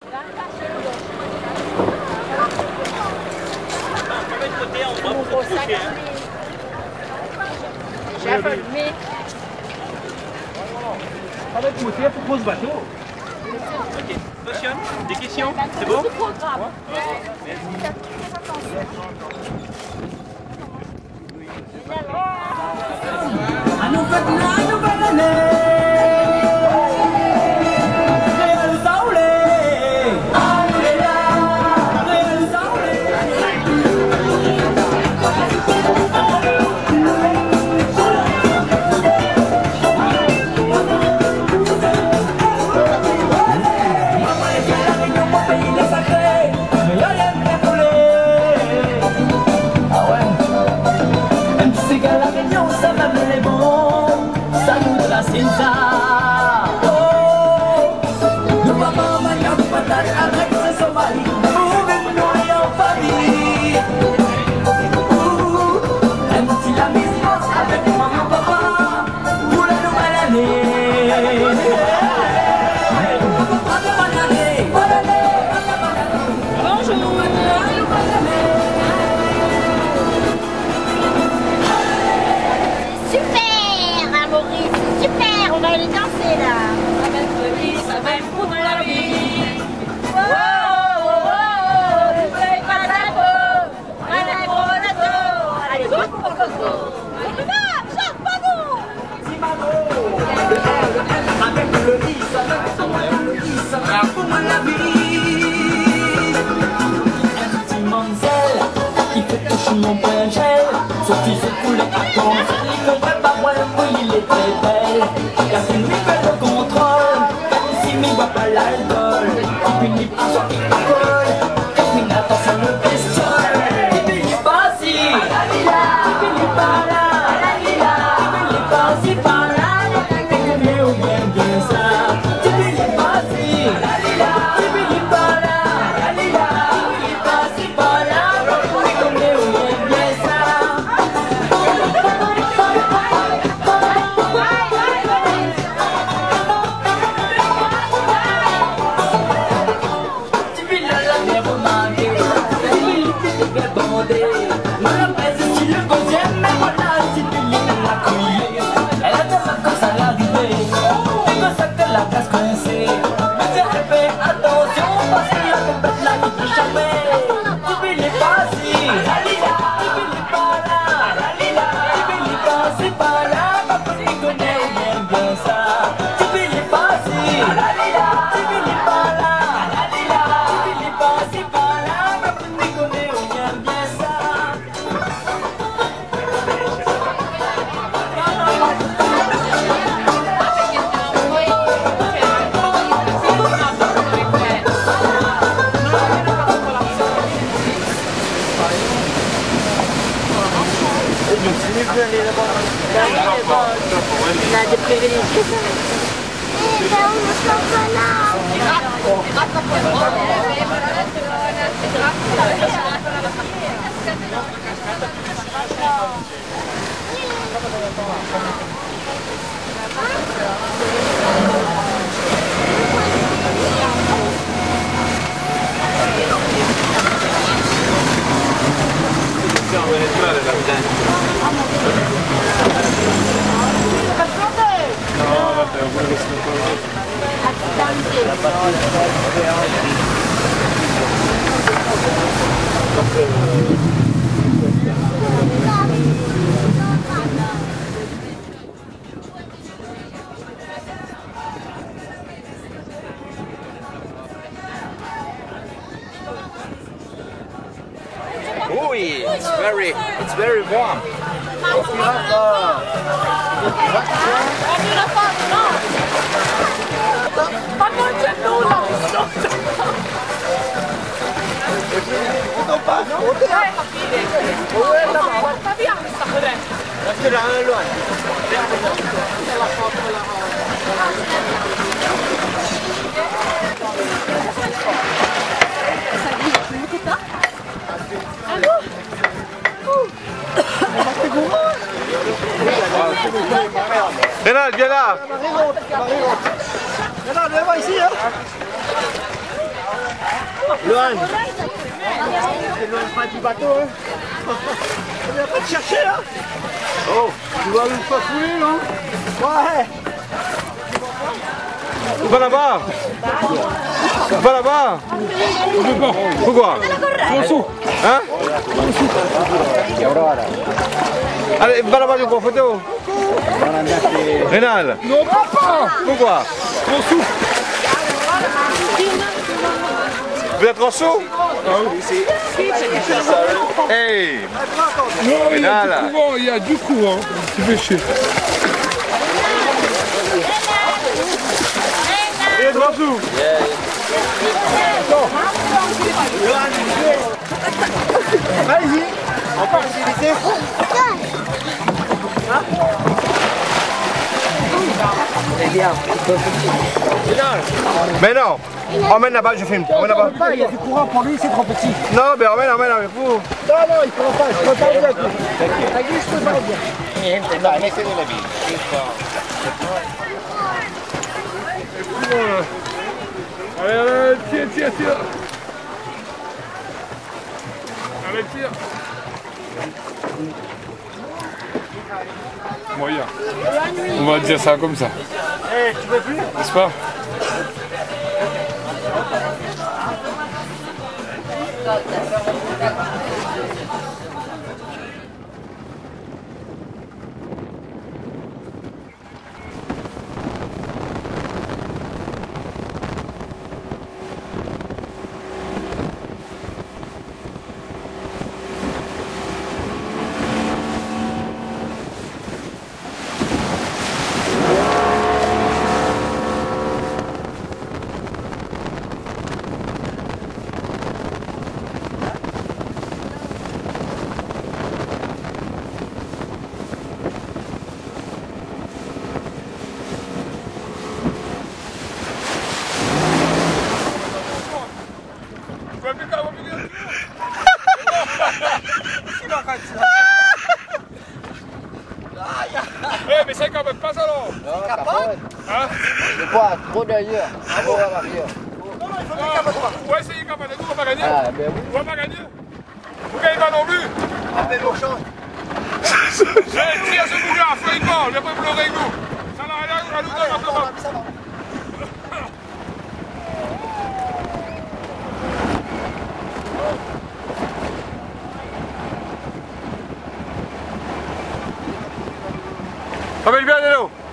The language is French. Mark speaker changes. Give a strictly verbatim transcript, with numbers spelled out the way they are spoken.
Speaker 1: Mais...
Speaker 2: Avec côté pour pose bateau. Ok. Motion, des questions? C'est bon?
Speaker 3: Mon père gel, sorti se couler à temps, il ne fait pas moi, il est très belle. Car c'est lui fait le contrôle, car ici il ne boit pas l'alcool. Il finit par soi, il colle, car il n'attend pas le pistol. Il finit pas si, il finit pas là, il finit pas si par là, il finit bien bien ça. Il finit pas si, il finit pas là, il finit pas si par là.
Speaker 1: On a des privilégiés.
Speaker 4: Oui, it's very, it's very warm.
Speaker 2: Rénal, viens là. Rénal, viens voir ici. Hein. Lohan, c'est loin pas du bateau, hein. On vient pas te chercher là. Oh, tu vas nous faire couler, non? Ouais. Va là-bas. Va là-bas. Pourquoi? Hein? Allez, va là-bas, je prends photo. Rénal.
Speaker 5: Non, papa.
Speaker 2: Pourquoi?
Speaker 5: Trop sous.
Speaker 2: Vous êtes trop sous?
Speaker 5: Ah oui.
Speaker 2: Hey.
Speaker 5: Non, il y a
Speaker 2: Rénal.
Speaker 5: du courant, il y a du courant. Tu fais chier.
Speaker 2: Il est trop sous. Allez-y. Encore une activité. C'est bien. Mais non. Emmène là-bas, je filme. Emmène là-bas.
Speaker 6: Il y a du courant pour lui, c'est trop petit.
Speaker 2: Non, mais emmène, emmène avec vous.
Speaker 6: Non, non, il ne faut pas, je peux pas bien. Avec lui, je peux pas bien.
Speaker 5: Allez, allez, tire, tire, tire. Allez, tire. Moyen. On va dire ça comme ça.
Speaker 2: Eh, tu veux plus?
Speaker 5: N'est-ce pas? Eh, mais c'est quand même pas ça, non?
Speaker 6: C'est capote.
Speaker 5: Hein?
Speaker 6: C'est quoi? Trop d'ailleurs. Trop à l'arrière.
Speaker 5: Non, non, il faut bien capote. On va essayer capote. Nous, on va pas gagner.
Speaker 6: Ah, ben oui.
Speaker 5: On va pas gagner. Vous gagnez pas non plus.
Speaker 2: Appelle vos chances.
Speaker 5: Eh, tire ce bouillard, feuille mort, je peux pleurer avec nous. Ça n'a rien à nous donner maintenant.
Speaker 2: Ramène bien, Lélo.